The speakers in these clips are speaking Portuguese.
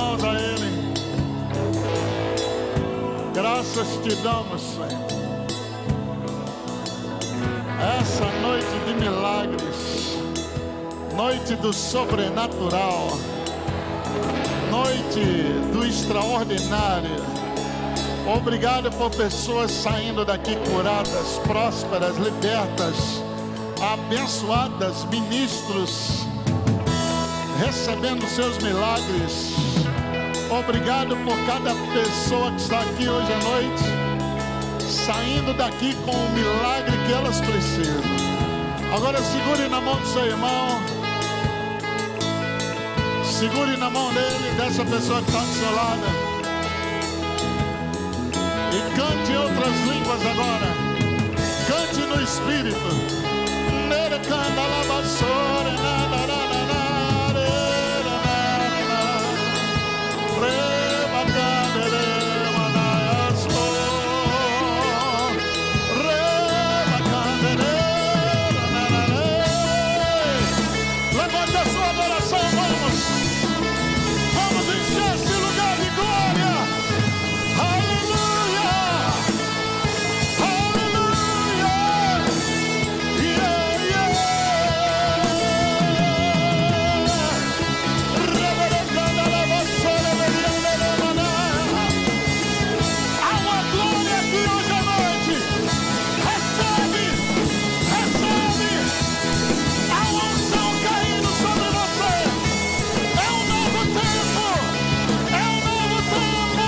mãos a Ele. Graças te damos, Senhor. Essa noite de milagres, noite do sobrenatural, noite do extraordinário. Obrigado por pessoas saindo daqui curadas, prósperas, libertas, abençoadas, ministros recebendo seus milagres. Obrigado por cada pessoa que está aqui hoje à noite, saindo daqui com o milagre que elas precisam. Agora segure na mão do seu irmão, segure na mão dele, dessa pessoa que está do seu lado, e cante em outras línguas agora. Cante no Espírito. Levante a sua adoração, vamos. Vamos encher esse lugar de glória. Aleluia. Aleluia. Yeah, yeah. Há uma glória aqui hoje à noite. Recebe, recebe. Há uma unção caindo sobre você. É um novo tempo. É um novo tempo.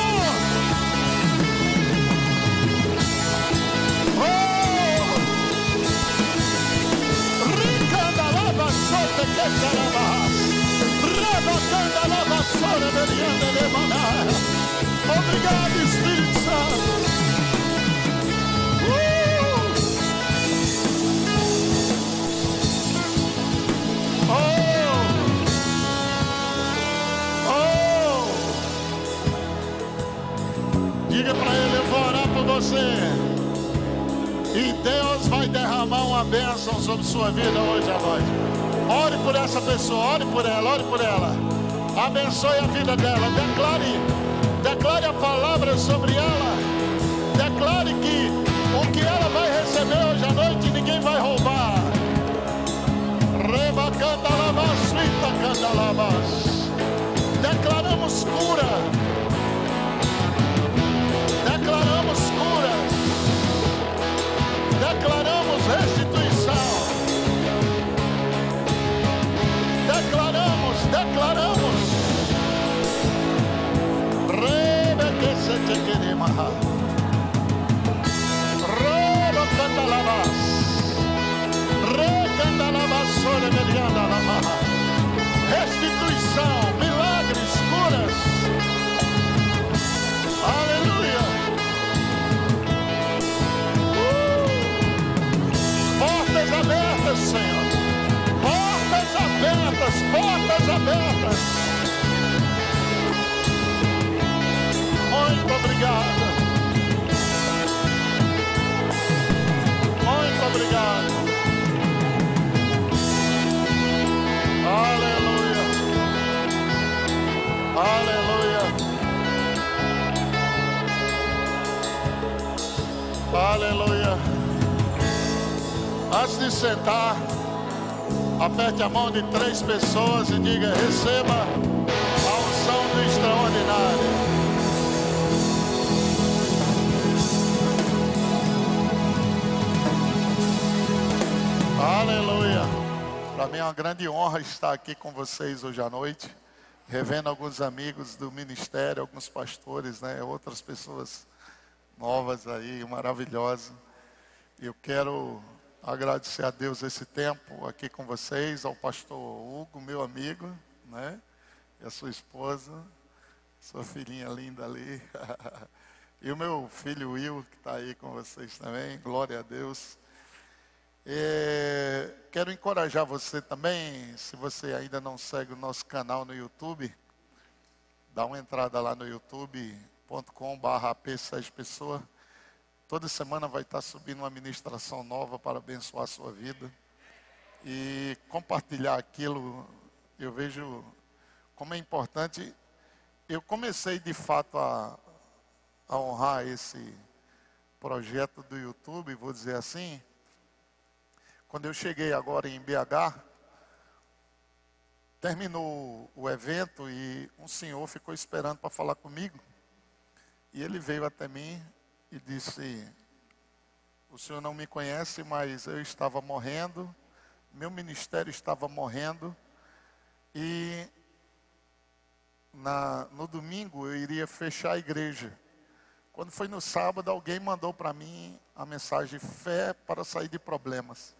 Oh! Ricanda lava solta que carabas. Rabacanda lava sola verianda de maná. Obrigado, Espírito Santo. Oh! Oh! Diga para ele, eu vou orar por você. E Deus vai derramar uma bênção sobre sua vida hoje à noite. Ore por essa pessoa, ore por ela, ore por ela. Abençoe a vida dela. Declare a palavra sobre ela. Declare que o que ela vai receber hoje à noite ninguém vai roubar. Declaramos cura. Declaramos cura. Declaramos restituição. Declaramos. Rebe que se te quede maha. Rebe cantalabas. Restituição, milagres, curas. Aleluia. Portas abertas, Senhor. Portas abertas, portas abertas. Muito obrigado. Muito obrigado. Aleluia. Aleluia. Aleluia. Antes de sentar, aperte a mão de 3 pessoas e diga: receba a unção do extraordinário. Aleluia. Para mim é uma grande honra estar aqui com vocês hoje à noite, revendo alguns amigos do ministério, alguns pastores, né, outras pessoas novas aí, maravilhosas. Eu quero agradecer a Deus esse tempo aqui com vocês, ao pastor Hugo, meu amigo, né, e a sua esposa, sua filhinha linda ali, e o meu filho Will, que está aí com vocês também, glória a Deus. Quero encorajar você também, se você ainda não segue o nosso canal no YouTube, dá uma entrada lá no youtube.com/ap6pessoa. Toda semana vai estar subindo uma ministração nova para abençoar a sua vida. E compartilhar aquilo, eu vejo como é importante eu comecei de fato a honrar esse projeto do YouTube, vou dizer assim, quando eu cheguei agora em BH, terminou o evento e um senhor ficou esperando para falar comigo. E ele veio até mim e disse: o senhor não me conhece, mas eu estava morrendo, meu ministério estava morrendo, e no domingo eu iria fechar a igreja. Quando foi no sábado, alguém mandou para mim a mensagem: fé para sair de problemas.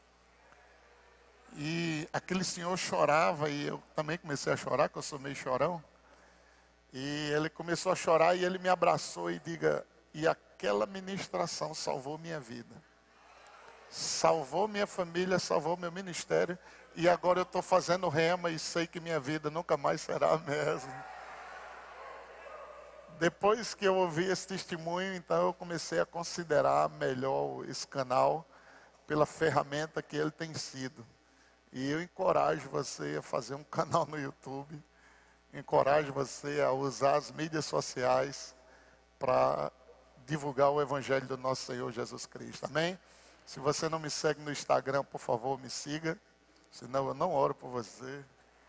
E aquele senhor chorava, e eu também comecei a chorar, porque eu sou meio chorão. E ele começou a chorar e ele me abraçou e diga: e aquela ministração salvou minha vida. Salvou minha família, salvou meu ministério. E agora eu estou fazendo rema e sei que minha vida nunca mais será a mesma. Depois que eu ouvi esse testemunho, então eu comecei a considerar melhor esse canal pela ferramenta que ele tem sido. E eu encorajo você a fazer um canal no YouTube. Encorajo você a usar as mídias sociais para divulgar o Evangelho do nosso Senhor Jesus Cristo. Amém? Se você não me segue no Instagram, por favor, me siga. Senão eu não oro por você.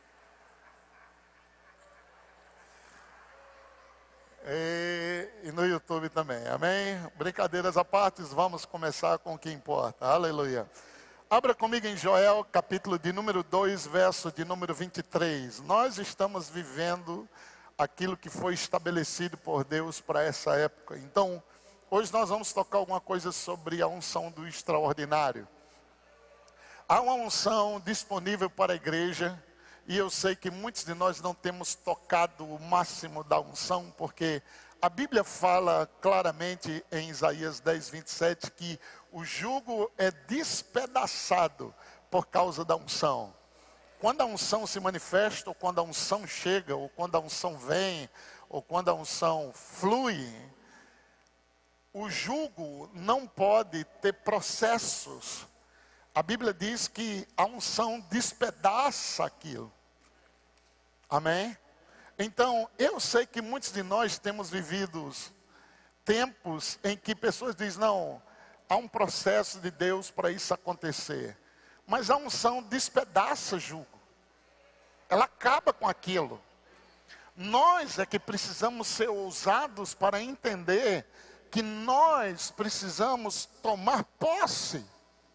E no YouTube também. Amém? Brincadeiras à parte, vamos começar com o que importa. Aleluia. Abra comigo em Joel, capítulo de número 2, verso de número 23. Nós estamos vivendo aquilo que foi estabelecido por Deus para essa época. Então, hoje nós vamos tocar alguma coisa sobre a unção do extraordinário. Há uma unção disponível para a igreja, e eu sei que muitos de nós não temos tocado o máximo da unção, porque a Bíblia fala claramente em Isaías 10, 27, que o jugo é despedaçado por causa da unção. Quando a unção se manifesta, ou quando a unção chega, ou quando a unção vem, ou quando a unção flui, o jugo não pode ter processos. A Bíblia diz que a unção despedaça aquilo. Amém? Então, eu sei que muitos de nós temos vivido tempos em que pessoas dizem: não, há um processo de Deus para isso acontecer. Mas a unção despedaça jugo. Ela acaba com aquilo. Nós é que precisamos ser ousados para entender que nós precisamos tomar posse.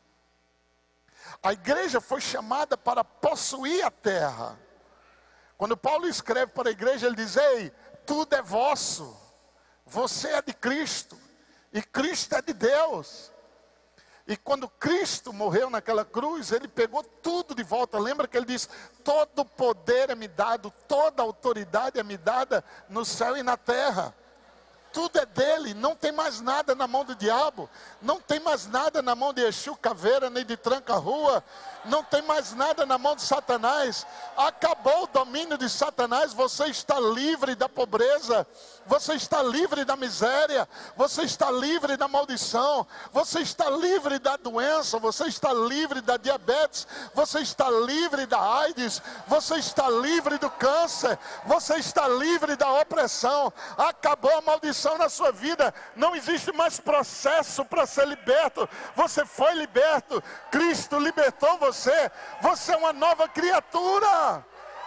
A igreja foi chamada para possuir a terra. Quando Paulo escreve para a igreja, ele diz: ei, tudo é vosso. Você é de Cristo. E Cristo é de Deus. E quando Cristo morreu naquela cruz, ele pegou tudo de volta. Lembra que ele diz: todo poder é me dado, toda autoridade é me dada no céu e na terra. Tudo é dele, não tem mais nada na mão do diabo, não tem mais nada na mão de Exu Caveira, nem de Tranca-Rua, não tem mais nada na mão de Satanás. Acabou o domínio de Satanás, você está livre da pobreza, você está livre da miséria, você está livre da maldição, você está livre da doença, você está livre da diabetes, você está livre da AIDS, você está livre do câncer, você está livre da opressão. Acabou a maldição na sua vida, não existe mais processo para ser liberto. Você foi liberto, Cristo libertou você, você é uma nova criatura.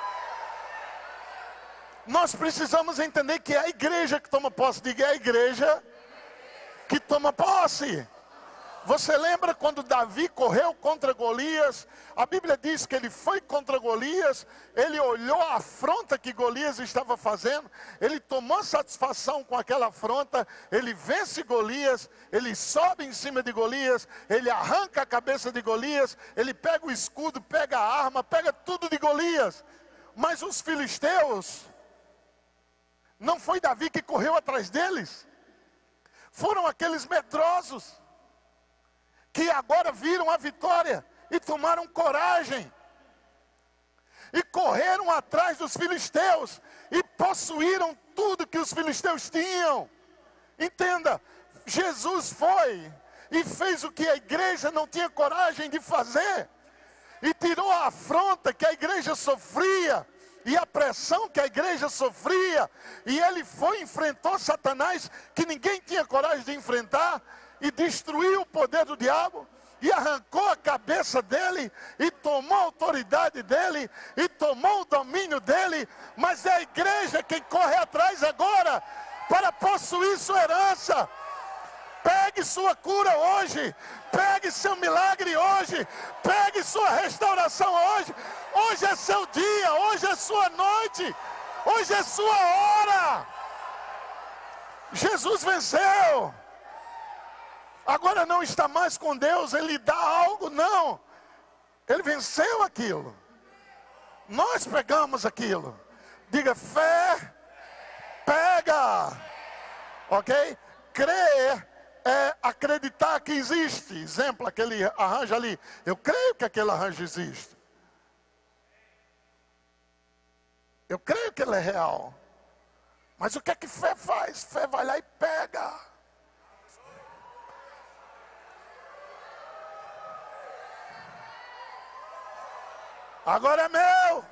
Nós precisamos entender que é a igreja que toma posse. Diga: é a igreja que toma posse. Você lembra quando Davi correu contra Golias? A Bíblia diz que ele foi contra Golias, ele olhou a afronta que Golias estava fazendo, ele tomou satisfação com aquela afronta, ele vence Golias, ele sobe em cima de Golias, ele arranca a cabeça de Golias, ele pega o escudo, pega a arma, pega tudo de Golias. Mas os filisteus, não foi Davi que correu atrás deles, foram aqueles medrosos, que agora viram a vitória e tomaram coragem e correram atrás dos filisteus e possuíram tudo que os filisteus tinham. Entenda, Jesus foi e fez o que a igreja não tinha coragem de fazer, e tirou a afronta que a igreja sofria, e a pressão que a igreja sofria, e ele enfrentou Satanás, que ninguém tinha coragem de enfrentar, e destruiu o poder do diabo, e arrancou a cabeça dele, e tomou a autoridade dele, e tomou o domínio dele. Mas é a igreja quem corre atrás agora, para possuir sua herança. Pegue sua cura hoje, pegue seu milagre hoje, pegue sua restauração hoje. Hoje é seu dia, hoje é sua noite, hoje é sua hora. Jesus venceu. Agora não está mais com Deus, ele dá algo, não. Ele venceu aquilo. Nós pegamos aquilo. Diga, fé, pega. Ok? Crer é acreditar que existe. Exemplo, aquele arranjo ali. Eu creio que aquele arranjo existe. Eu creio que ele é real. Mas o que é que fé faz? Fé vai lá e pega. Agora é meu.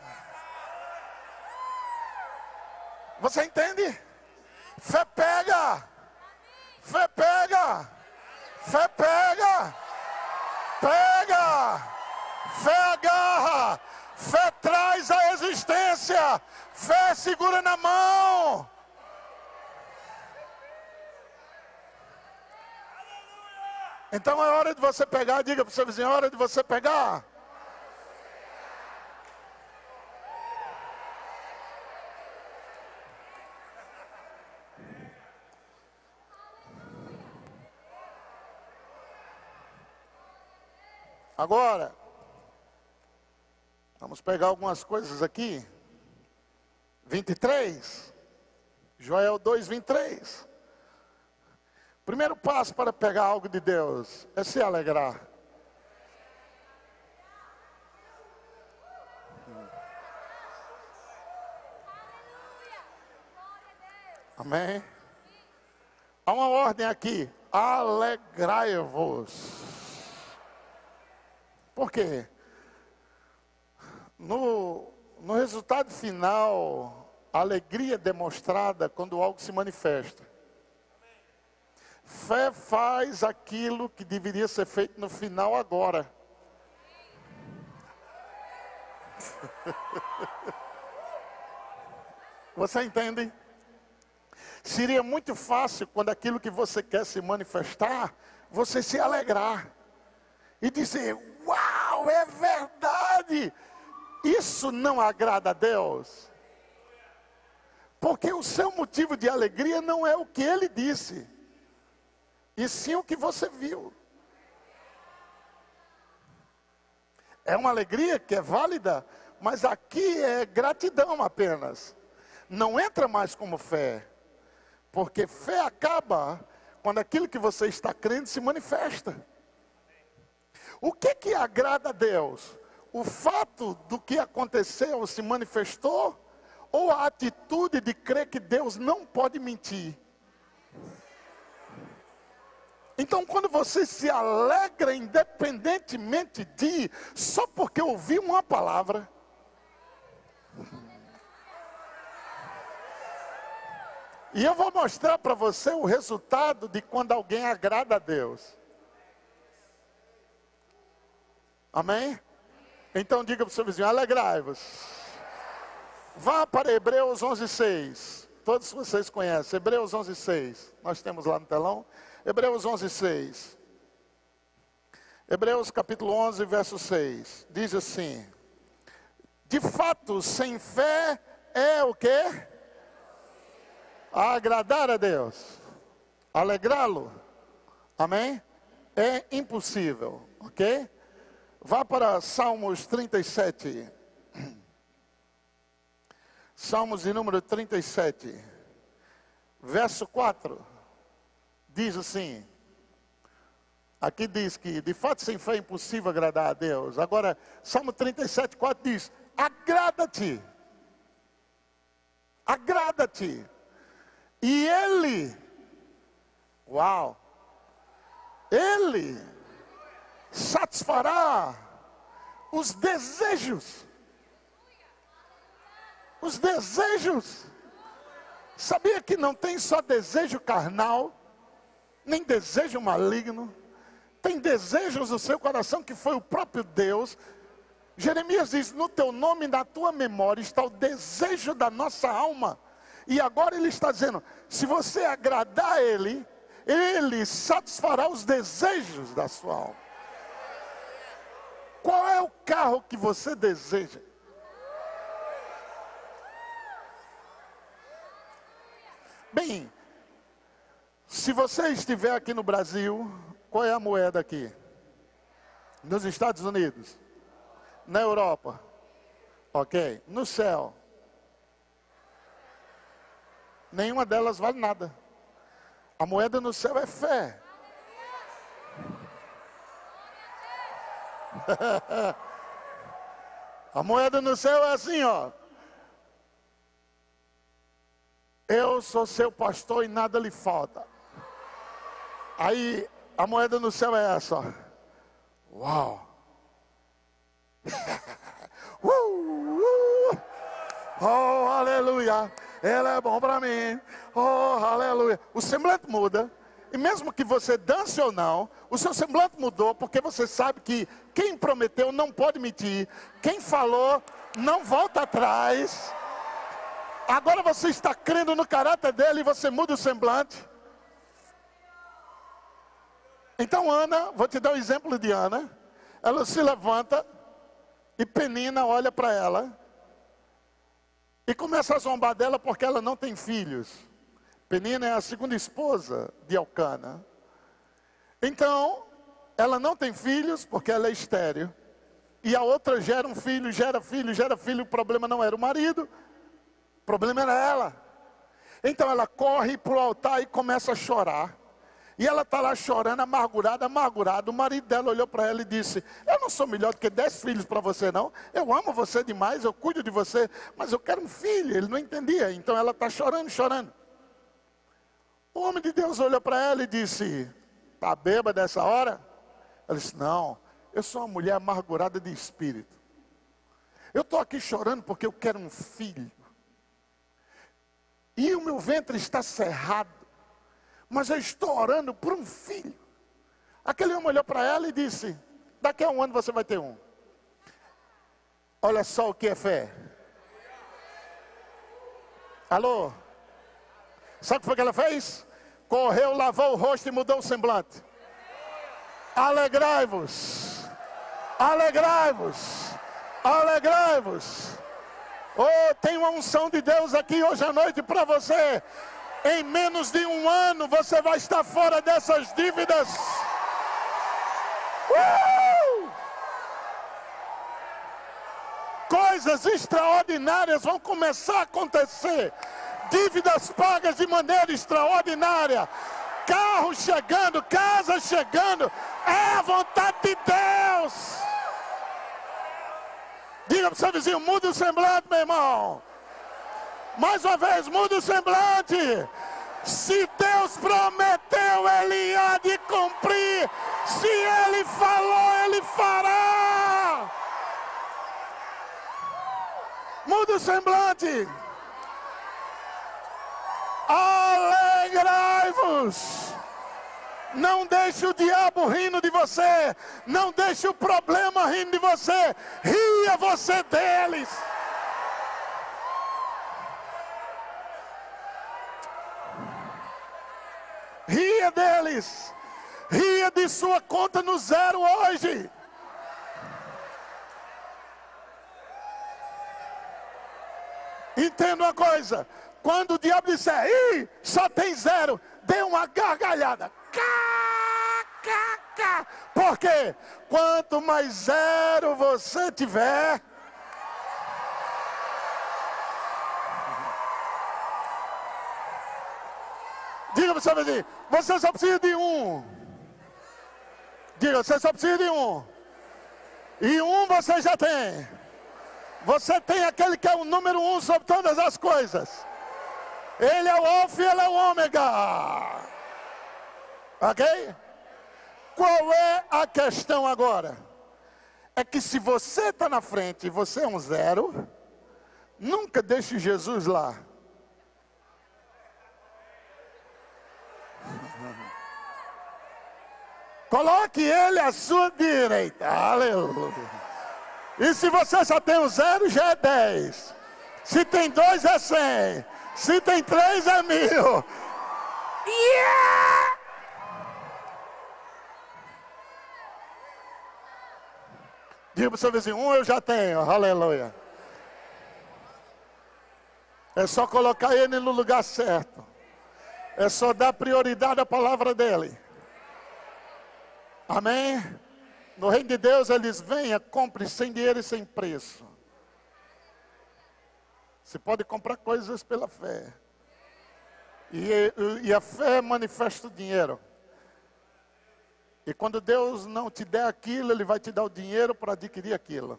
Você entende? Fé pega. Fé pega. Fé pega. Pega. Fé agarra. Fé traz a existência. Fé segura na mão. Então é hora de você pegar. Diga para o seu vizinho, é hora de você pegar. Agora, vamos pegar algumas coisas aqui. 23, Joel 2, 23. Primeiro passo para pegar algo de Deus é se alegrar. Amém? Há uma ordem aqui. Alegrai-vos. Por quê? No resultado final, a alegria é demonstrada quando algo se manifesta. Fé faz aquilo que deveria ser feito no final agora. Você entende? Seria muito fácil quando aquilo que você quer se manifestar, você se alegrar. E dizer, uau, é verdade. Isso não agrada a Deus. Porque o seu motivo de alegria não é o que ele disse, e sim o que você viu. É uma alegria que é válida, mas aqui é gratidão apenas. Não entra mais como fé. Porque fé acaba quando aquilo que você está crendo se manifesta. O que agrada a Deus? O fato do que aconteceu se manifestou? Ou a atitude de crer que Deus não pode mentir? Então quando você se alegra independentemente de, só porque ouviu uma palavra. E eu vou mostrar para você o resultado de quando alguém agrada a Deus. Amém? Então diga para o seu vizinho, alegrai-vos. Vá para Hebreus 11:6. Todos vocês conhecem, Hebreus 11:6. Nós temos lá no telão. Hebreus 11:6. Hebreus capítulo 11, verso 6. Diz assim: de fato, sem fé é o quê? Agradar a Deus. Alegrá-lo. Amém? É impossível, ok? Vá para Salmos 37. Salmos de número 37. Verso 4. Diz assim. Aqui diz que de fato sem fé é impossível agradar a Deus. Agora, Salmo 37, 4 diz: agrada-te. Agrada-te. E Ele, uau, Ele satisfará os desejos. Os desejos. Sabia que não tem só desejo carnal, nem desejo maligno. Tem desejos no seu coração que foi o próprio Deus. Jeremias diz, no teu nome e na tua memória está o desejo da nossa alma. E agora ele está dizendo, se você agradar a Ele, Ele satisfará os desejos da sua alma. Qual é o carro que você deseja? Bem, se você estiver aqui no Brasil, qual é a moeda aqui? Nos Estados Unidos? Na Europa? Ok. No céu? Nenhuma delas vale nada. A moeda no céu é fé. A moeda no céu é assim, ó. Eu sou seu pastor e nada lhe falta. Aí a moeda no céu é essa, ó. Uau. Oh, aleluia. Ele é bom para mim. Oh, aleluia. O semblante muda. E mesmo que você dance ou não, o seu semblante mudou, porque você sabe que quem prometeu não pode mentir. Quem falou não volta atrás. Agora você está crendo no caráter dele e você muda o semblante. Então Ana, vou te dar um exemplo de Ana. Ela se levanta e Penina olha para ela e começa a zombar dela porque ela não tem filhos. Penina é a segunda esposa de Elcana. Então, ela não tem filhos porque ela é estéril. E a outra gera um filho, gera filho, gera filho. O problema não era o marido, o problema era ela. Então ela corre para o altar e começa a chorar. E ela está lá chorando, amargurada, amargurada. O marido dela olhou para ela e disse, eu não sou melhor do que 10 filhos para você não. Eu amo você demais, eu cuido de você, mas eu quero um filho. Ele não entendia, então ela está chorando, chorando. O homem de Deus olhou para ela e disse, está bêbada dessa hora? Ela disse, não, eu sou uma mulher amargurada de espírito. Eu estou aqui chorando porque eu quero um filho. E o meu ventre está cerrado. Mas eu estou orando por um filho. Aquele homem olhou para ela e disse, daqui a um ano você vai ter um. Olha só o que é fé. Alô? Sabe o que foi que ela fez? Correu, lavou o rosto e mudou o semblante. Alegrai-vos. Alegrai-vos. Alegrai-vos. Oh, tem uma unção de Deus aqui hoje à noite para você. Em menos de um ano você vai estar fora dessas dívidas. Coisas extraordinárias vão começar a acontecer. Dívidas pagas de maneira extraordinária. Carros chegando, casas chegando. É a vontade de Deus. Diga para o seu vizinho, muda o semblante, meu irmão. Mais uma vez, muda o semblante. Se Deus prometeu, Ele há de cumprir. Se Ele falou, Ele fará. Muda o semblante. Alegrai-vos. Não deixe o diabo rindo de você. Não deixe o problema rindo de você. Ria você deles. Ria deles. Ria de sua conta no zero hoje. Entenda uma coisa. Quando o diabo disser, ih, só tem zero, dê uma gargalhada. Por quê? Quanto mais zero você tiver, diga para o seu vizinho, você só precisa de um. Diga, você só precisa de um. E um você já tem. Você tem aquele que é o número 1 sobre todas as coisas. Ele é o alfa e ele é o ômega. Ok? Qual é a questão agora? É que se você está na frente e você é um zero, Nunca deixe Jesus lá. Coloque ele à sua direita. Aleluia. E se você só tem um 0, já é 10. Se tem 2, é 100. Se tem 3, é 1000. Yeah! Diga para o seu vizinho, um eu já tenho. Aleluia. É só colocar ele no lugar certo. É só dar prioridade à palavra dele. Amém? No reino de Deus eles venham, compre sem dinheiro e sem preço. Você pode comprar coisas pela fé. E a fé manifesta o dinheiro. E quando Deus não te der aquilo, Ele vai te dar o dinheiro para adquirir aquilo.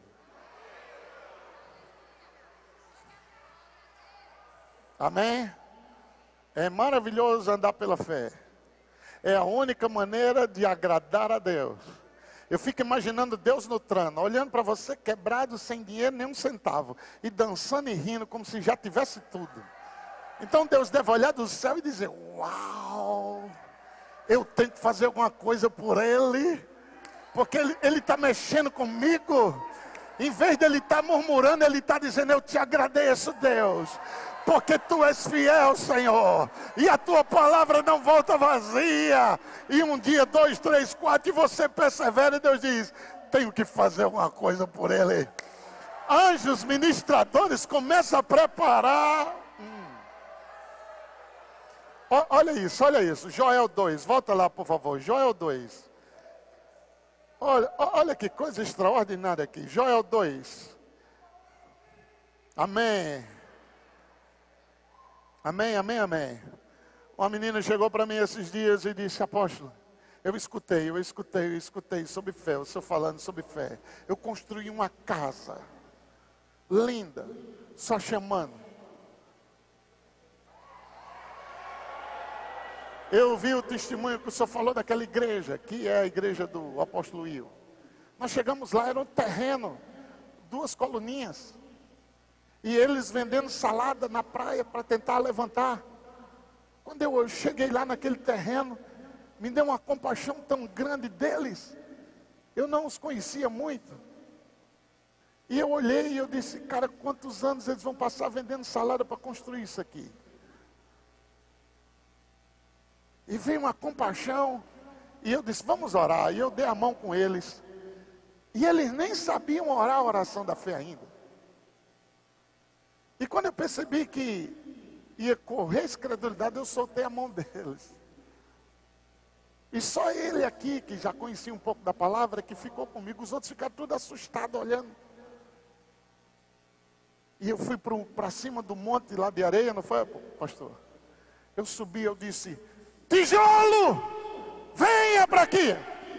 Amém? É maravilhoso andar pela fé. É a única maneira de agradar a Deus. Eu fico imaginando Deus no trono, olhando para você quebrado, sem dinheiro, nem um centavo. E dançando e rindo, como se já tivesse tudo. Então Deus deve olhar do céu e dizer, uau, eu tenho que fazer alguma coisa por ele. Porque ele está mexendo comigo. Em vez de ele estar murmurando, ele está dizendo, eu te agradeço, Deus. Porque tu és fiel, Senhor, e a tua palavra não volta vazia. E um dia, 2, 3, 4, e você persevera, e Deus diz, tenho que fazer alguma coisa por ele. Anjos ministradores começam a preparar. Olha isso, Joel 2, volta lá por favor, Joel 2. Olha que coisa extraordinária aqui, Joel 2. Amém. Amém, amém, amém. Uma menina chegou para mim esses dias e disse, apóstolo, eu escutei sobre fé, o senhor falando sobre fé. Eu construí uma casa linda, só chamando. Eu vi o testemunho que o senhor falou daquela igreja, que é a igreja do apóstolo Will. Nós chegamos lá, era um terreno, 2 coluninhas. E eles vendendo salada na praia para tentar levantar. Quando eu cheguei lá naquele terreno, me deu uma compaixão tão grande deles. Eu não os conhecia muito. E eu olhei e eu disse, cara, quantos anos eles vão passar vendendo salada para construir isso aqui? E veio uma compaixão. E eu disse, vamos orar. E eu dei a mão com eles. E eles nem sabiam orar a oração da fé ainda. E quando eu percebi que ia correr incredulidade, eu soltei a mão deles. E só ele aqui, que já conhecia um pouco da palavra, que ficou comigo. Os outros ficaram todos assustados olhando. E eu fui para cima do monte lá de areia, não foi, pastor? Eu subi, eu disse, tijolo, venha para aqui.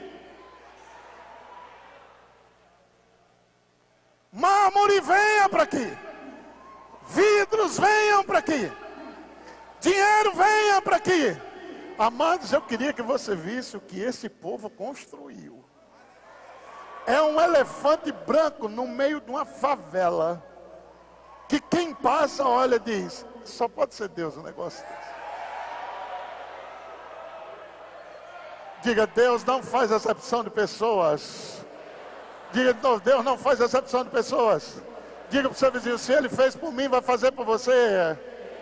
Mármore, venha para aqui. Vidros, venham para aqui. Dinheiro, venha para aqui. Amados, eu queria que você visse o que esse povo construiu. É um elefante branco no meio de uma favela. Que quem passa, olha e diz, só pode ser Deus um negócio desse. Diga, Deus não faz acepção de pessoas. Diga, Deus não faz acepção de pessoas. Diga para o seu vizinho, se ele fez por mim, vai fazer por você.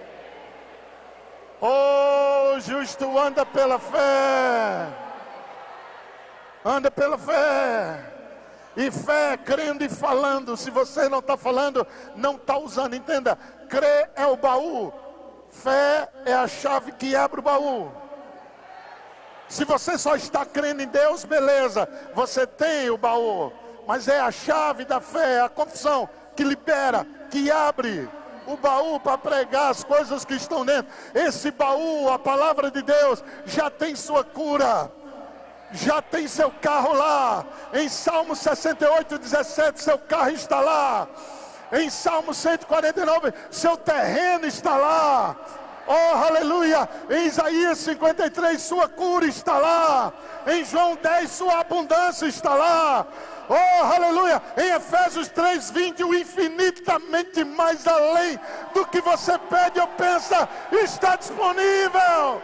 Oh, justo, anda pela fé. Anda pela fé. E fé, crendo e falando. Se você não está falando, não está usando. Entenda, crer é o baú. Fé é a chave que abre o baú. Se você só está crendo em Deus, beleza, você tem o baú. Mas é a chave da fé, a confissão, que libera, que abre o baú para pregar as coisas que estão dentro. Esse baú, a palavra de Deus, já tem sua cura. Já tem seu carro lá. Em Salmo 68, 17, seu carro está lá. Em Salmo 149, seu terreno está lá. Oh, aleluia! Em Isaías 53, sua cura está lá. Em João 10, sua abundância está lá. Oh, aleluia! Em Efésios 3:20, o infinitamente mais além do que você pede ou pensa está disponível.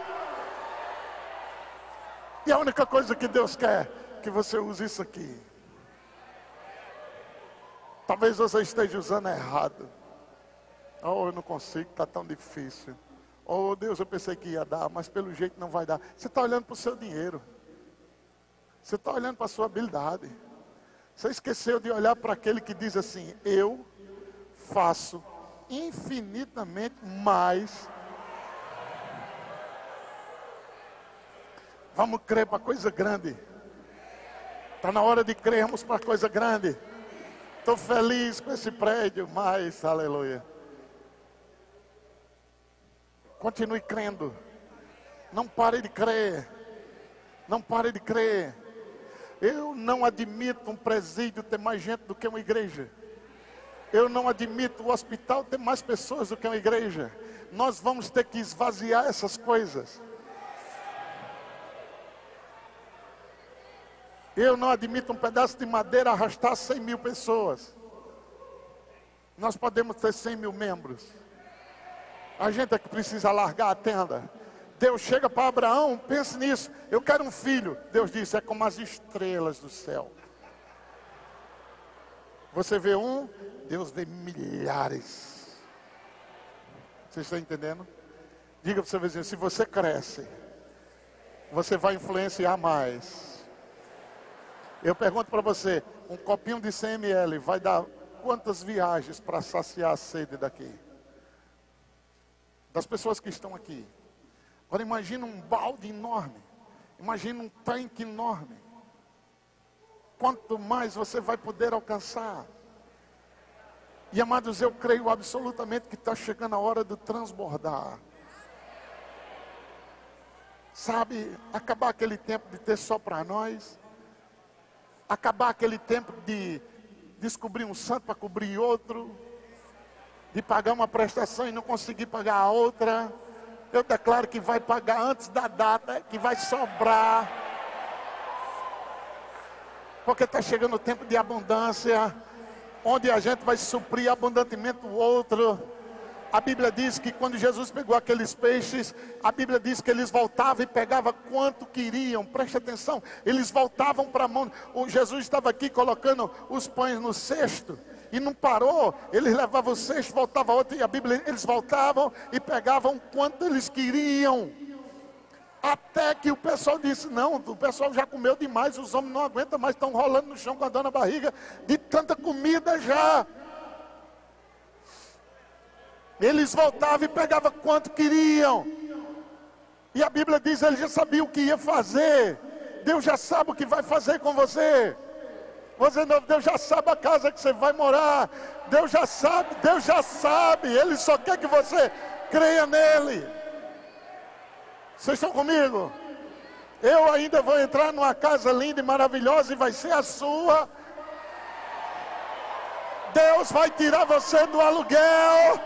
E a única coisa que Deus quer é que você use isso aqui. Talvez você esteja usando errado. Oh, eu não consigo, está tão difícil. Oh, Deus, eu pensei que ia dar, mas pelo jeito não vai dar. Você está olhando para o seu dinheiro. Você está olhando para a sua habilidade. Você esqueceu de olhar para aquele que diz assim: eu faço infinitamente mais. Vamos crer para coisa grande. Está na hora de crermos para coisa grande. Estou feliz com esse prédio, mas, aleluia. Continue crendo. Não pare de crer. Não pare de crer. Eu não admito um presídio ter mais gente do que uma igreja. Eu não admito o hospital ter mais pessoas do que uma igreja. Nós vamos ter que esvaziar essas coisas. Eu não admito um pedaço de madeira arrastar 100 mil pessoas. Nós podemos ter 100 mil membros. A gente é que precisa largar a tenda. Deus chega para Abraão, pense nisso. Eu quero um filho. Deus disse, é como as estrelas do céu. Você vê um, Deus vê milhares. Você está entendendo? Diga para o seu vizinho, se você cresce, você vai influenciar mais. Eu pergunto para você, um copinho de 100 ml vai dar quantas viagens para saciar a sede daqui? Das pessoas que estão aqui. Agora imagina um balde enorme. Imagina um tanque enorme. Quanto mais você vai poder alcançar. E amados, eu creio absolutamente que está chegando a hora de transbordar. Sabe, acabar aquele tempo de ter só para nós. Acabar aquele tempo de descobrir um santo para cobrir outro. De pagar uma prestação e não conseguir pagar a outra. Eu declaro que vai pagar antes da data, que vai sobrar. Porque está chegando o tempo de abundância, onde a gente vai suprir abundantemente o outro. A Bíblia diz que quando Jesus pegou aqueles peixes, a Bíblia diz que eles voltavam e pegavam quanto queriam. Preste atenção, eles voltavam para a mão. O Jesus estava aqui colocando os pães no cesto. E não parou, eles levavam o cesto, voltava outro, e a Bíblia, eles voltavam e pegavam quanto eles queriam. Até que o pessoal disse, não, o pessoal já comeu demais, os homens não aguentam mais, estão rolando no chão com a dor na barriga, de tanta comida já. Eles voltavam e pegavam quanto queriam. E a Bíblia diz, eles já sabiam o que ia fazer. Deus já sabe o que vai fazer com você. Você não, Deus já sabe a casa que você vai morar. Deus já sabe. Ele só quer que você creia nele. Vocês estão comigo? Eu ainda vou entrar numa casa linda e maravilhosa e vai ser a sua. Deus vai tirar você do aluguel.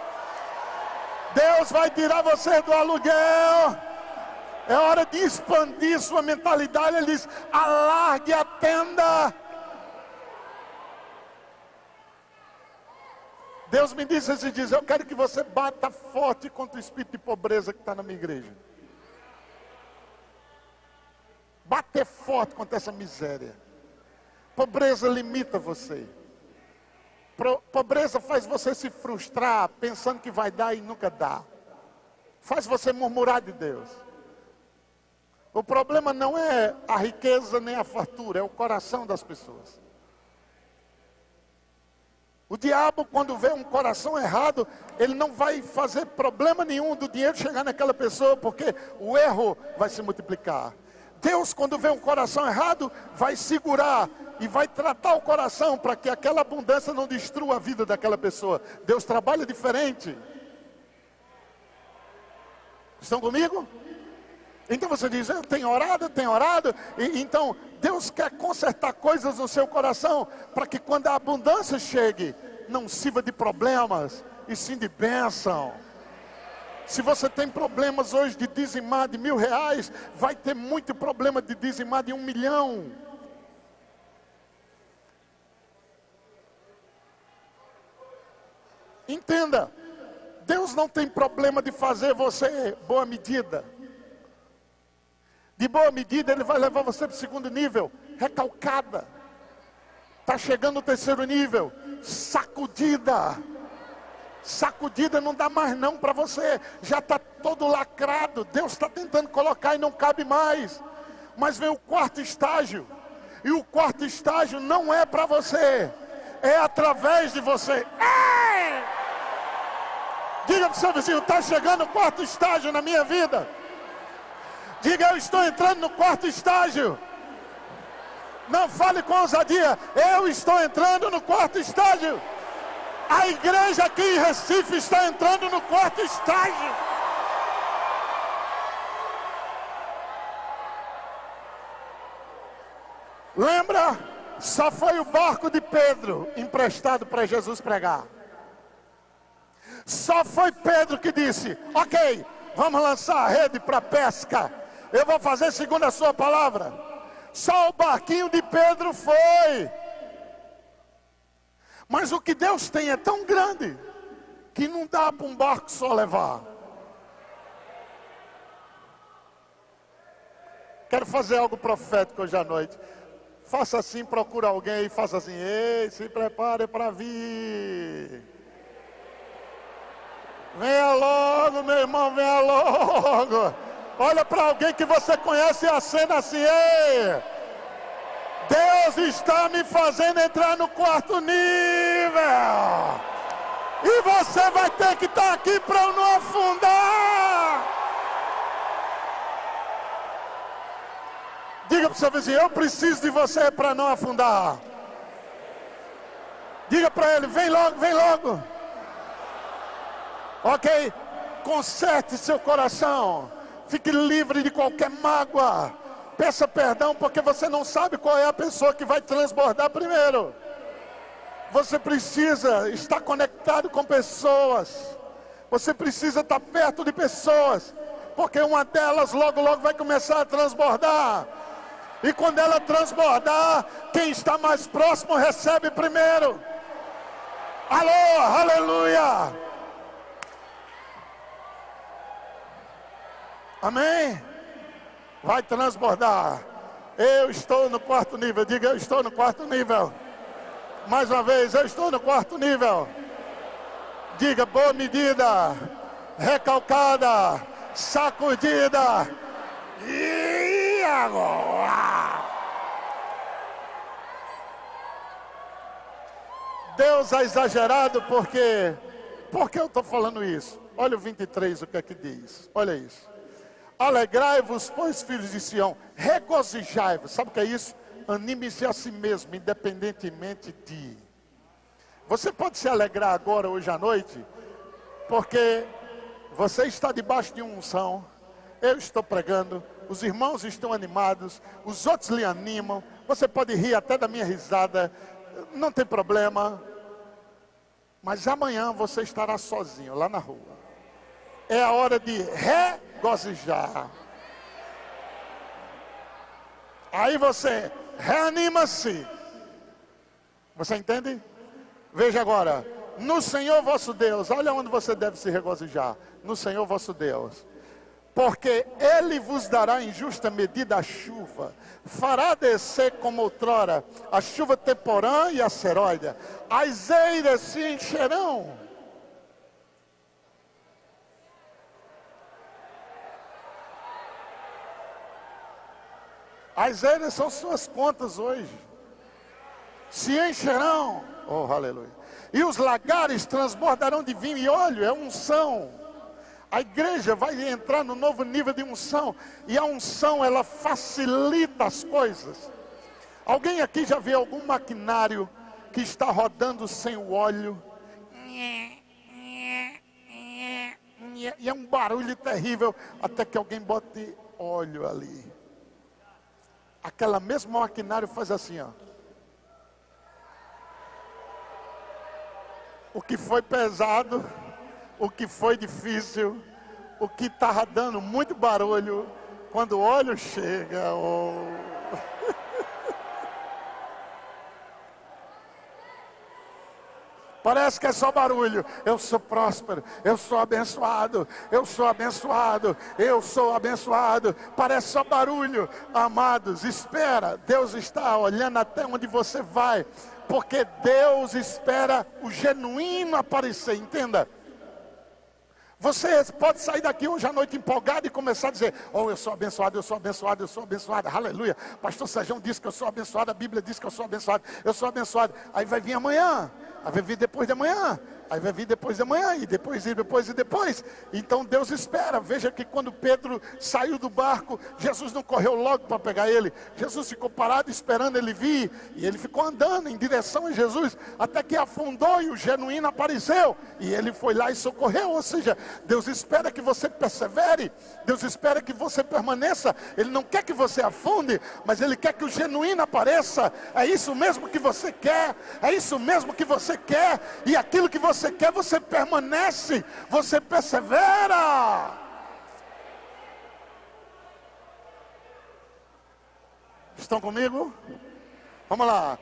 Deus vai tirar você do aluguel. É hora de expandir sua mentalidade. Ele diz, alargue a tenda. Deus me disse esses dias, eu quero que você bata forte contra o espírito de pobreza que está na minha igreja. Bater forte contra essa miséria. Pobreza limita você. Pobreza faz você se frustrar, pensando que vai dar e nunca dá. Faz você murmurar de Deus. O problema não é a riqueza nem a fartura, é o coração das pessoas. O diabo, quando vê um coração errado, ele não vai fazer problema nenhum do dinheiro chegar naquela pessoa, porque o erro vai se multiplicar. Deus, quando vê um coração errado, vai segurar e vai tratar o coração para que aquela abundância não destrua a vida daquela pessoa. Deus trabalha diferente. Estão comigo? Então você diz, eu tenho orado. E então Deus quer consertar coisas no seu coração, para que quando a abundância chegue, não sirva de problemas, e sim de bênção. Se você tem problemas hoje de dizimar de R$1.000, vai ter muito problema de dizimar de 1 milhão. Entenda, Deus não tem problema de fazer você boa medida. De boa medida Ele vai levar você para o segundo nível, recalcada. Está chegando o terceiro nível, sacudida. Sacudida não dá mais não para você, já está todo lacrado, Deus está tentando colocar e não cabe mais. Mas vem o quarto estágio, e o quarto estágio não é para você, é através de você. Diga para o seu vizinho, está chegando o quarto estágio na minha vida. Diga, eu estou entrando no quarto estágio. Não fale com ousadia, eu estou entrando no quarto estágio. A igreja aqui em Recife está entrando no quarto estágio. Lembra? Só foi o barco de Pedro emprestado para Jesus pregar. Só foi Pedro que disse, ok, vamos lançar a rede para pesca. Eu vou fazer segundo a sua palavra. Só o barquinho de Pedro foi. Mas o que Deus tem é tão grande que não dá para um barco só levar. Quero fazer algo profético hoje à noite. Faça assim, procura alguém e faça assim, ei, se prepare para vir. Venha logo, meu irmão, venha logo. Olha para alguém que você conhece e acena assim, ei. Deus está me fazendo entrar no quarto nível. E você vai ter que estar aqui para eu não afundar. Diga para o seu vizinho, eu preciso de você para não afundar. Diga para ele, vem logo, vem logo. Ok? Conserte seu coração. Fique livre de qualquer mágoa. Peça perdão porque você não sabe qual é a pessoa que vai transbordar primeiro. Você precisa estar conectado com pessoas. Você precisa estar perto de pessoas. Porque uma delas logo vai começar a transbordar. E quando ela transbordar, quem está mais próximo recebe primeiro. Alô, aleluia. Amém? Vai transbordar. Eu estou no quarto nível. Diga, eu estou no quarto nível. Mais uma vez, eu estou no quarto nível. Diga, boa medida, recalcada, sacudida. E agora? Deus é exagerado porque eu estou falando isso? Olha o 23, o que é que diz? Olha isso. Alegrai-vos, pois, filhos de Sião, regozijai-vos. Sabe o que é isso? Anime-se a si mesmo, independentemente de. Você pode se alegrar agora, hoje à noite, porque você está debaixo de uma unção. Eu estou pregando, os irmãos estão animados, os outros lhe animam. Você pode rir até da minha risada, não tem problema. Mas amanhã você estará sozinho lá na rua. É a hora de regozijar. Aí você reanima-se. Você entende? Veja agora. No Senhor vosso Deus. Olha onde você deve se regozijar. No Senhor vosso Deus. Porque Ele vos dará em justa medida a chuva. Fará descer como outrora a chuva temporã e a seróide. As eiras se encherão. As eiras são suas contas hoje. Se encherão. Oh, aleluia. E os lagares transbordarão de vinho e óleo. É unção. A igreja vai entrar no novo nível de unção. E a unção, ela facilita as coisas. Alguém aqui já viu algum maquinário que está rodando sem o óleo? E é um barulho terrível até que alguém bote óleo ali. Aquela mesma maquinário faz assim, ó. O que foi pesado, o que foi difícil, o que estava dando muito barulho, quando o óleo chega, parece que é só barulho. Eu sou próspero, eu sou abençoado, eu sou abençoado, eu sou abençoado. Parece só barulho. Amados, espera. Deus está olhando até onde você vai, porque Deus espera o genuíno aparecer, entenda. Você pode sair daqui hoje à noite empolgado e começar a dizer: oh, eu sou abençoado, eu sou abençoado, eu sou abençoado, aleluia. Pastor Sérgio disse que eu sou abençoado, a Bíblia diz que eu sou abençoado, eu sou abençoado. Aí vai vir amanhã, aí vai vir depois de amanhã, aí vai vir depois de amanhã, e depois, e depois, e depois. Então Deus espera. Veja que quando Pedro saiu do barco, Jesus não correu logo para pegar ele. Jesus ficou parado esperando ele vir, e ele ficou andando em direção a Jesus, até que afundou e o genuíno apareceu, e ele foi lá e socorreu. Ou seja, Deus espera que você persevere, Deus espera que você permaneça. Ele não quer que você afunde, mas Ele quer que o genuíno apareça. É isso mesmo que você quer, é isso mesmo que você quer, e aquilo que você quer, você permanece, você persevera. Estão comigo? Vamos lá.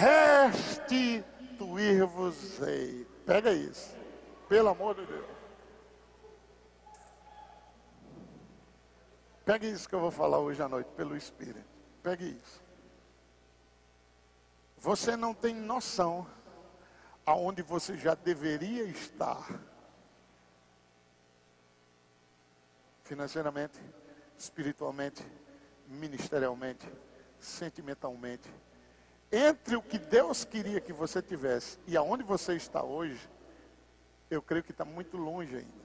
Restituir-vos-ei. Pega isso, pelo amor de Deus. Pegue isso que eu vou falar hoje à noite, pelo Espírito. Pegue isso. Você não tem noção aonde você já deveria estar. Financeiramente, espiritualmente, ministerialmente, sentimentalmente. Entre o que Deus queria que você tivesse e aonde você está hoje, eu creio que está muito longe ainda.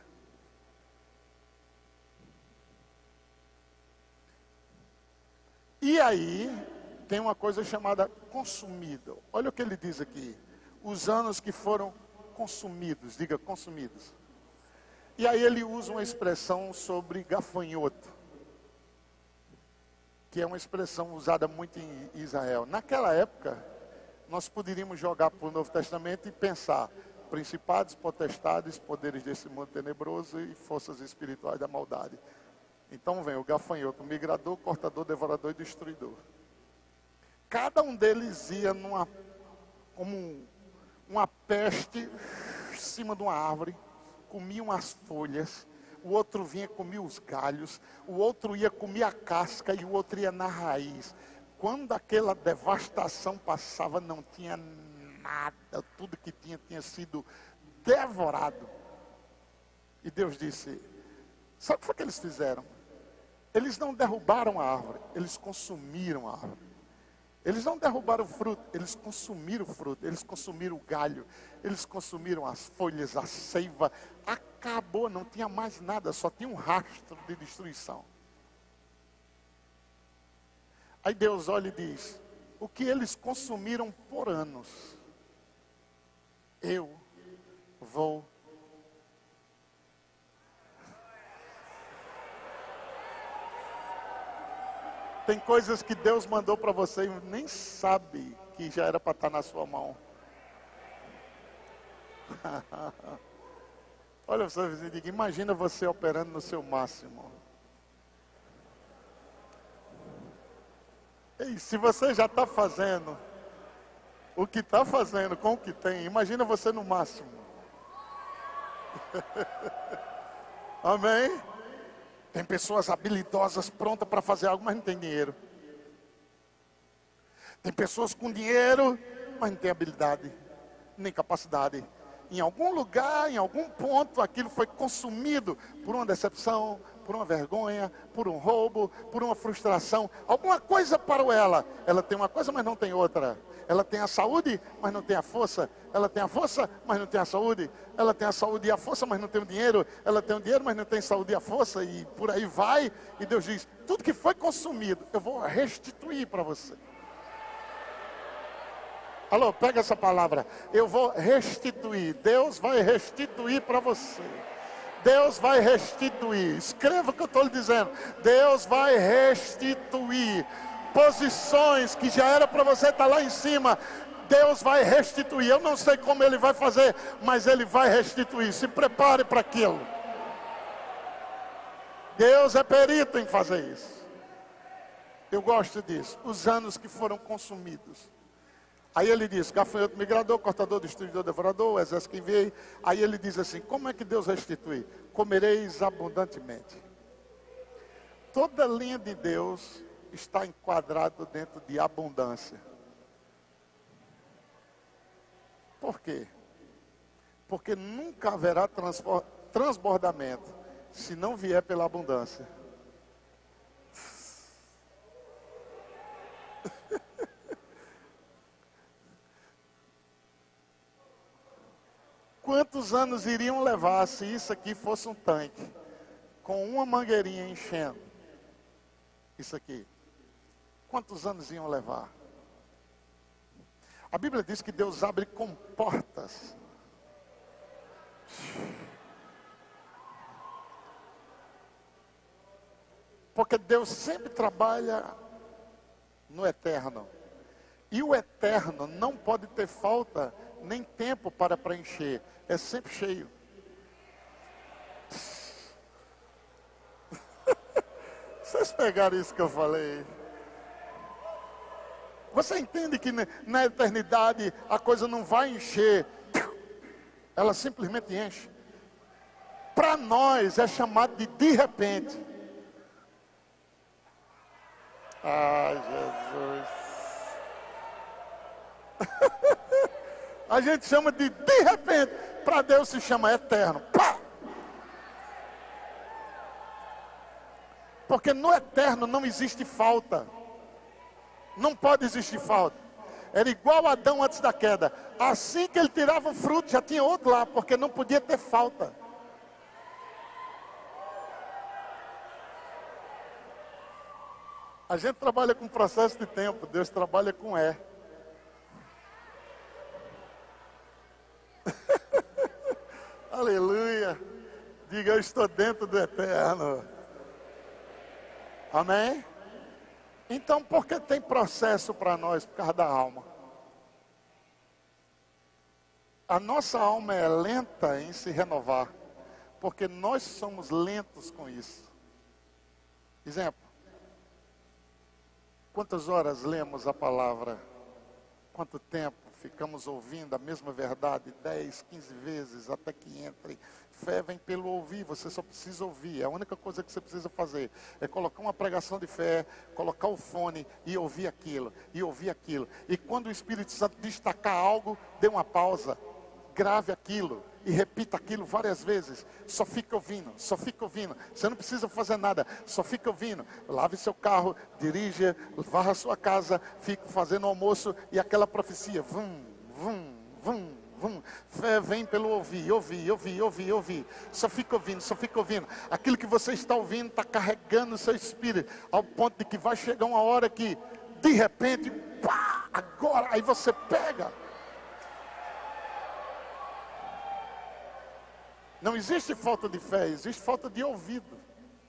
E aí, tem uma coisa chamada consumido. Olha o que ele diz aqui. Os anos que foram consumidos. Diga, consumidos. E aí ele usa uma expressão sobre gafanhoto, que é uma expressão usada muito em Israel. Naquela época, nós poderíamos jogar para o Novo Testamento e pensar: principados, potestades, poderes desse mundo tenebroso e forças espirituais da maldade. Então vem o gafanhoto, o migrador, cortador, devorador e destruidor. Cada um deles ia como uma peste em cima de uma árvore, comia umas folhas, o outro vinha comia os galhos, o outro ia comer a casca e o outro ia na raiz. Quando aquela devastação passava, não tinha nada, tudo que tinha sido devorado. E Deus disse: sabe o que foi que eles fizeram? Eles não derrubaram a árvore, eles consumiram a árvore. Eles não derrubaram o fruto, eles consumiram o fruto, eles consumiram o galho, eles consumiram as folhas, a seiva. Acabou, não tinha mais nada, só tinha um rastro de destruição. Aí Deus olha e diz: o que eles consumiram por anos, eu vou. Tem coisas que Deus mandou para você e nem sabe que já era para estar na sua mão. Olha o seu vizinho e diga: imagina você operando no seu máximo. Ei, se você já está fazendo o que está fazendo com o que tem, imagina você no máximo. Amém? Tem pessoas habilidosas, prontas para fazer algo, mas não tem dinheiro. Tem pessoas com dinheiro, mas não tem habilidade, nem capacidade. Em algum lugar, em algum ponto, aquilo foi consumido por uma decepção, por uma vergonha, por um roubo, por uma frustração. Alguma coisa parou ela. Ela tem uma coisa, mas não tem outra. Ela tem a saúde, mas não tem a força. Ela tem a força, mas não tem a saúde. Ela tem a saúde e a força, mas não tem o dinheiro. Ela tem o dinheiro, mas não tem saúde e a força. E por aí vai. E Deus diz: tudo que foi consumido, eu vou restituir para você. Alô, pega essa palavra. Eu vou restituir. Deus vai restituir para você. Deus vai restituir. Escreva o que eu estou lhe dizendo. Deus vai restituir. Posições que já era para você estar lá em cima, Deus vai restituir. Eu não sei como Ele vai fazer, mas Ele vai restituir. Se prepare para aquilo. Deus é perito em fazer isso. Eu gosto disso. Os anos que foram consumidos. Aí ele diz, gafanhoto migrador, cortador, destruidor, devorador, o exército que enviei. Aí ele diz assim, como é que Deus restitui? Comereis abundantemente. Toda linha de Deus está enquadrado dentro de abundância. Por quê? Porque nunca haverá transbordamento se não vier pela abundância. Quantos anos iriam levar se isso aqui fosse um tanque, com uma mangueirinha enchendo? Isso aqui. Quantos anos iam levar? A Bíblia diz que Deus abre comportas. Porque Deus sempre trabalha no eterno. E o eterno não pode ter falta nem tempo para preencher. É sempre cheio. Vocês pegaram isso que eu falei? Você entende que na eternidade a coisa não vai encher. Ela simplesmente enche. Para nós é chamado de repente. Ai, Jesus. A gente chama de repente. Para Deus se chama eterno. Pá! Porque no eterno não existe falta. Não pode existir falta. Era igual Adão antes da queda. Assim que ele tirava o fruto, já tinha outro lá, porque não podia ter falta. A gente trabalha com processo de tempo, Deus trabalha com Aleluia. Diga, eu estou dentro do eterno. Amém? Então, por que tem processo para nós? Por causa da alma. A nossa alma é lenta em se renovar, porque nós somos lentos com isso. Exemplo. Quantas horas lemos a palavra? Quanto tempo ficamos ouvindo a mesma verdade 10, 15 vezes até que entre? Fé vem pelo ouvir, você só precisa ouvir. A única coisa que você precisa fazer é colocar uma pregação de fé, colocar o fone e ouvir aquilo, e ouvir aquilo. E quando o Espírito Santo destacar algo, dê uma pausa, grave aquilo e repita aquilo várias vezes. Só fica ouvindo, só fica ouvindo. Você não precisa fazer nada, só fica ouvindo. Lave seu carro, dirija, varra a sua casa, fique fazendo almoço e aquela profecia, vum, vum, vum. Fé vem pelo ouvir. Só fica ouvindo, só fica ouvindo. Aquilo que você está ouvindo está carregando o seu espírito, ao ponto de que vai chegar uma hora que, de repente, pá, agora, aí você pega. Não existe falta de fé, existe falta de ouvido.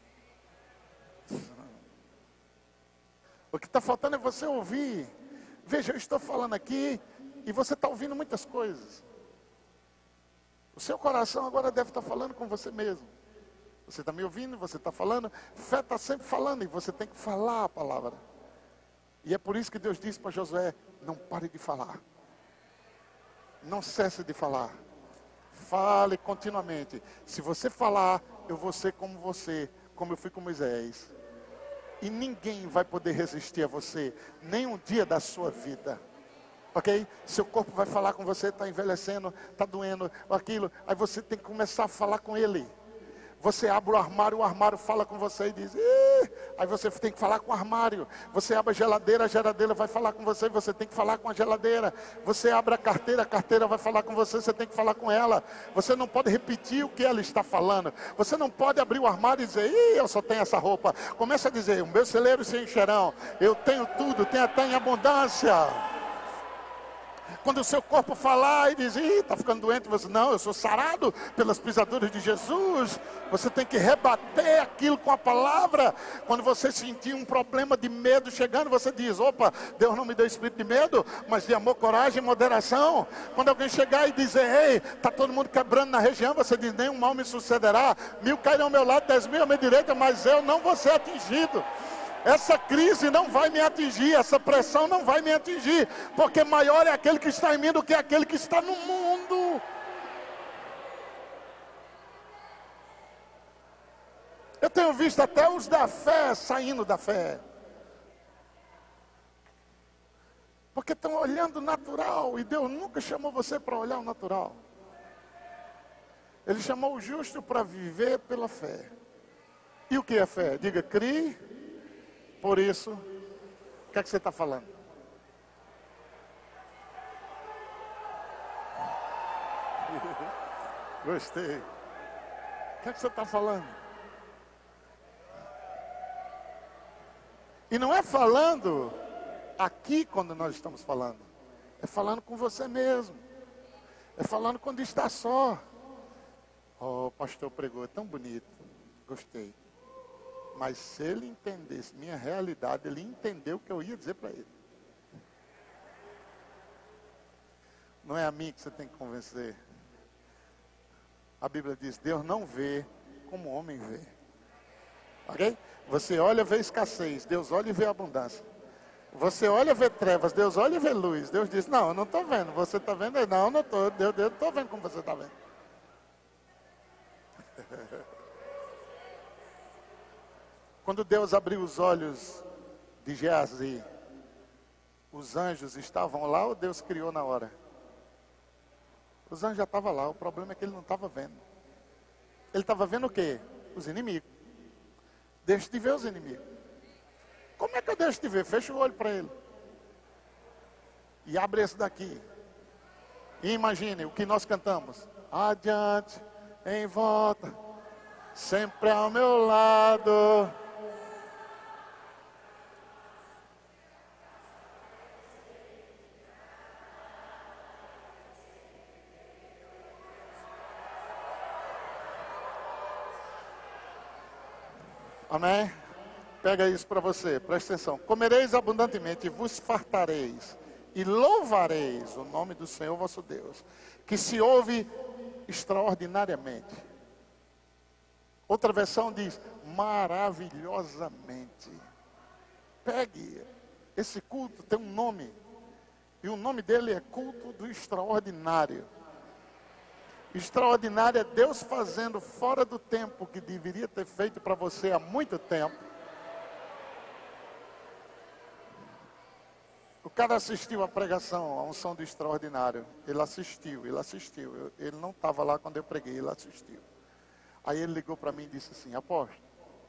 O que está faltando é você ouvir. Veja, eu estou falando aqui e você está ouvindo muitas coisas. O seu coração agora deve estar falando com você mesmo. Você está me ouvindo, você está falando. Fé está sempre falando e você tem que falar a palavra. E é por isso que Deus disse para Josué, não pare de falar. Não cesse de falar. Fale continuamente. Se você falar, eu vou ser como você, como eu fui com Moisés. E ninguém vai poder resistir a você, nem um dia da sua vida. Ok? Seu corpo vai falar com você, está envelhecendo, está doendo, aquilo. Aí você tem que começar a falar com ele. Você abre o armário fala com você e diz, ih! Aí você tem que falar com o armário. Você abre a geladeira vai falar com você, você tem que falar com a geladeira. Você abre a carteira vai falar com você, você tem que falar com ela. Você não pode repetir o que ela está falando. Você não pode abrir o armário e dizer, ih, eu só tenho essa roupa. Começa a dizer, o meu celeiro se encherão. Eu tenho tudo, tenho até em abundância. Quando o seu corpo falar e diz, está ficando doente, você, não, eu sou sarado pelas pisaduras de Jesus. Você tem que rebater aquilo com a palavra. Quando você sentir um problema de medo chegando, você diz, opa, Deus não me deu espírito de medo, mas de amor, coragem e moderação. Quando alguém chegar e dizer, ei, está todo mundo quebrando na região, você diz, nenhum mal me sucederá. 1000 cairão ao meu lado, 10.000 à minha direita, mas eu não vou ser atingido. Essa crise não vai me atingir, essa pressão não vai me atingir, porque maior é aquele que está em mim do que aquele que está no mundo. Eu tenho visto até os da fé saindo da fé, porque estão olhando o natural, e Deus nunca chamou você para olhar o natural. Ele chamou o justo para viver pela fé. E o que é fé? Diga, crie. Por isso, o que é que você está falando? Gostei. O que é que você está falando? E não é falando aqui quando nós estamos falando. É falando com você mesmo. É falando quando está só. Oh, o pastor pregou, é tão bonito. Gostei. Mas se ele entendesse minha realidade, ele entendeu o que eu ia dizer para ele. Não é a mim que você tem que convencer. A Bíblia diz, Deus não vê como o homem vê. Ok? Você olha e vê escassez, Deus olha e vê abundância. Você olha e vê trevas, Deus olha e vê luz. Deus diz, não, eu não estou vendo. Você está vendo? Não, eu não estou. Deus não estou vendo como você está vendo. Quando Deus abriu os olhos de Geazi, os anjos estavam lá ou Deus criou na hora? Os anjos já estavam lá, o problema é que ele não estava vendo. Ele estava vendo o quê? Os inimigos. Deixa de ver os inimigos. Como é que eu deixo de ver? Fecha o olho para ele. E abre esse daqui. E imagine o que nós cantamos. Adiante, em volta, sempre ao meu lado. Amém? Pega isso para você, presta atenção. Comereis abundantemente, vos fartareis e louvareis o nome do Senhor vosso Deus, que se ouve extraordinariamente. Outra versão diz, maravilhosamente. Pegue, esse culto tem um nome, e o nome dele é culto do extraordinário. Extraordinário é Deus fazendo fora do tempo que deveria ter feito para você há muito tempo. O cara assistiu a pregação, a unção do extraordinário. Ele assistiu. Ele não estava lá quando eu preguei, ele assistiu. Aí ele ligou para mim e disse assim, apóstolo,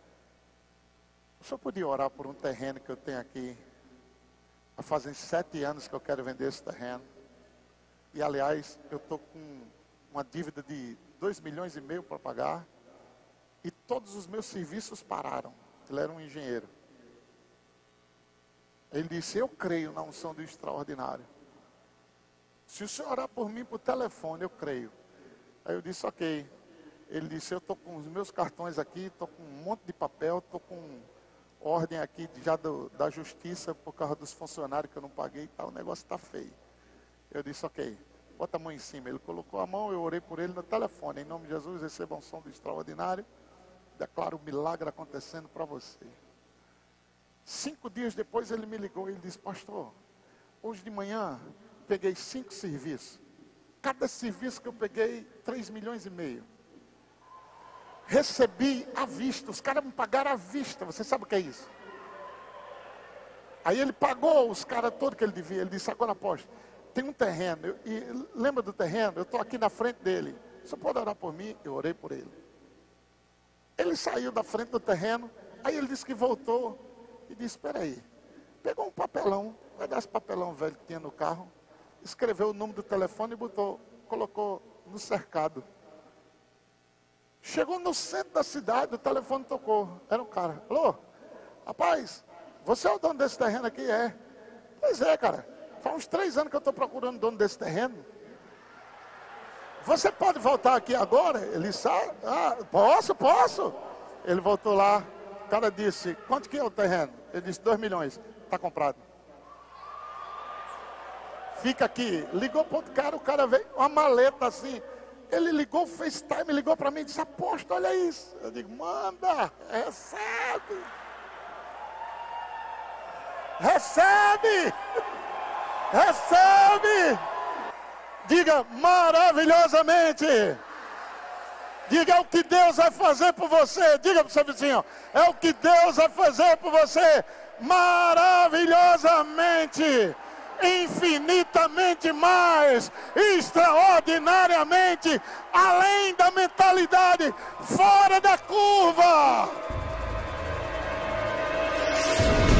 o senhor podia orar por um terreno que eu tenho aqui? Fazem 7 anos que eu quero vender esse terreno. E aliás, eu estou com uma dívida de 2,5 milhões para pagar. E todos os meus serviços pararam. Ele era um engenheiro. Ele disse, eu creio na unção do extraordinário. Se o senhor orar por mim por telefone, eu creio. Aí eu disse, ok. Ele disse, eu estou com os meus cartões aqui, estou com um monte de papel, estou com ordem aqui já da justiça por causa dos funcionários que eu não paguei e tal, o negócio está feio. Eu disse, ok, bota a mão em cima. Ele colocou a mão, eu orei por ele no telefone. Em nome de Jesus, receba a unção do extraordinário. Declaro o milagre acontecendo para você. 5 dias depois ele me ligou e ele disse, pastor, hoje de manhã peguei 5 serviços. Cada serviço que eu peguei, 3,5 milhões. Recebi à vista, os caras me pagaram à vista, você sabe o que é isso? Aí ele pagou os caras todos que ele devia. Ele disse, agora apóstolo, tem um terreno, e lembra do terreno? Eu estou aqui na frente dele, você pode orar por mim? Eu orei por ele. Ele saiu da frente do terreno, aí ele disse que voltou, e disse, espera aí, pegou um papelão, vai dar esse papelão velho que tinha no carro, escreveu o número do telefone e colocou no cercado. Chegou no centro da cidade, o telefone tocou, era um cara, alô, rapaz, você é o dono desse terreno aqui? É. Pois é, cara, Faz uns 3 anos que eu estou procurando o dono desse terreno. Você pode voltar aqui agora? Ele sabe. Ah, posso. Ele voltou lá. O cara disse, quanto que é o terreno? Ele disse, 2 milhões. Está comprado. Fica aqui. Ligou para outro cara, o cara veio, uma maleta assim. Ele ligou, FaceTime, ligou para mim e disse, aposto, olha isso. Eu digo, manda, recebe. Recebe. Recebe. Diga, maravilhosamente. Diga, é o que Deus vai fazer por você. Diga para o seu vizinho, é o que Deus vai fazer por você. Maravilhosamente. Infinitamente mais, extraordinariamente, além da mentalidade, fora da curva.